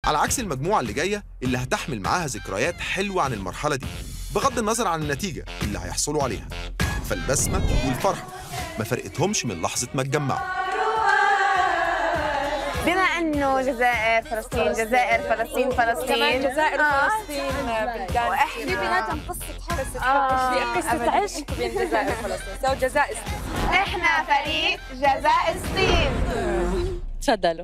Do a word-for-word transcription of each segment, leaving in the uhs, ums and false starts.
على عكس المجموعة اللي جاية اللي هتحمل معاها ذكريات حلوة عن المرحلة دي بغض النظر عن النتيجة اللي هيحصلوا عليها. فالبسمة والفرحة ما فرقتهمش من لحظة ما اتجمعوا. بما انه جزائر فلسطين جزائر فلسطين فلسطين كمان جزائر آه. وفلسطين بلدان واحنا بيناتهم قصة حب، قصة آه. حب قصة عشق بين جزائر وفلسطين، سو جزائر احنا فريق جزائر ستين. تفضلوا.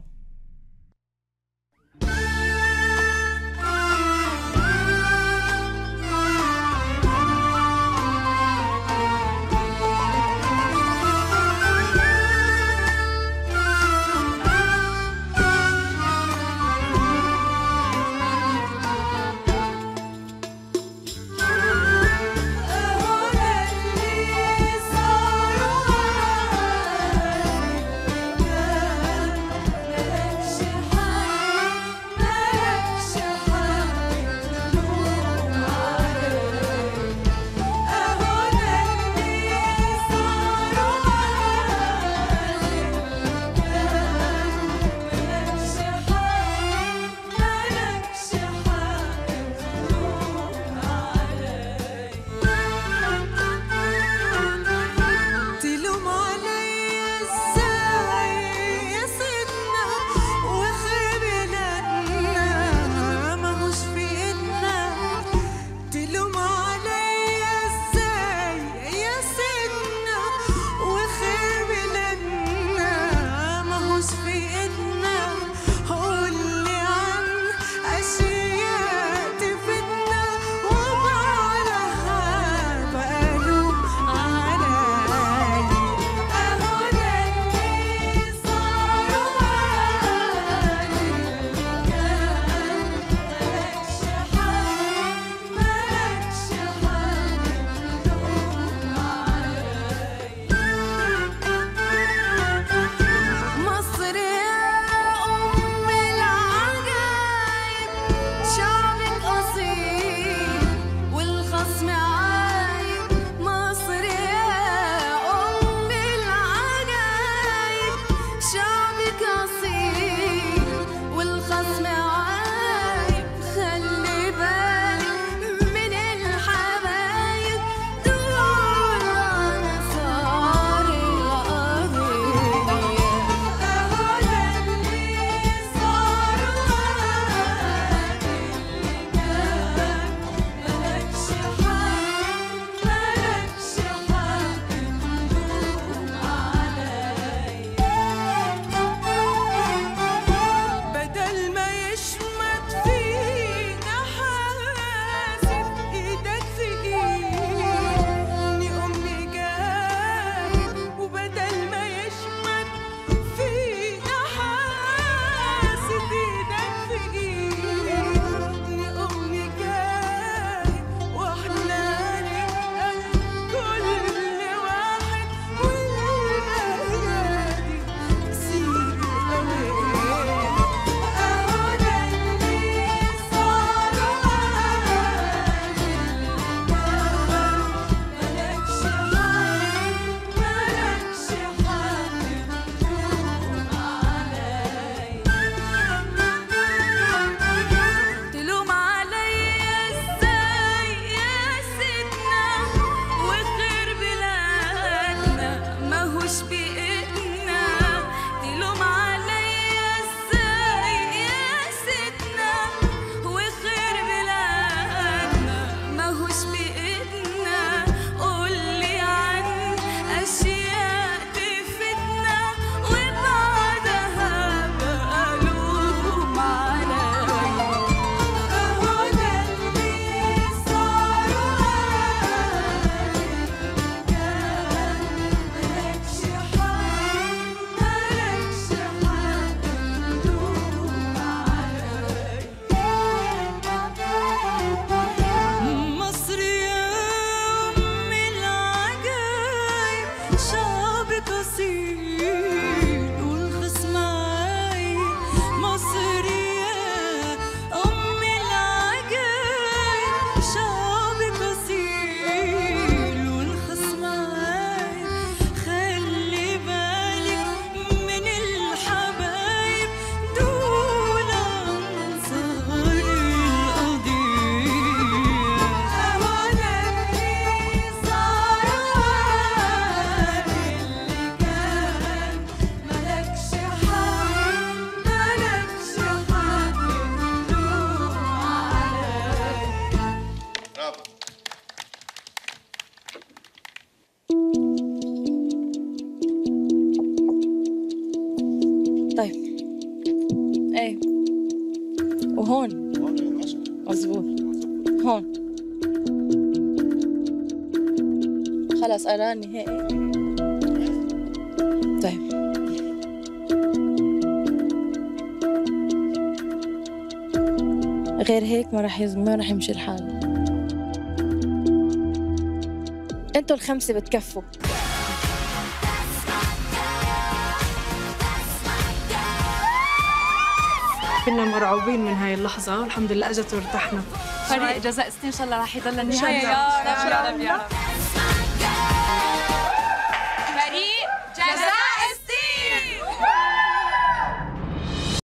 وهون مزبوط هون. خلص قرار نهائي. طيب غير هيك ما رح يز... ما رح يمشي الحال. انتوا الخمسة بتكفوا. كنا مرعوبين من هاي اللحظة والحمد لله اجت وارتحنا. فريق جزاء ستين ان شاء الله رح يضل النهاية. يا رب يا رب.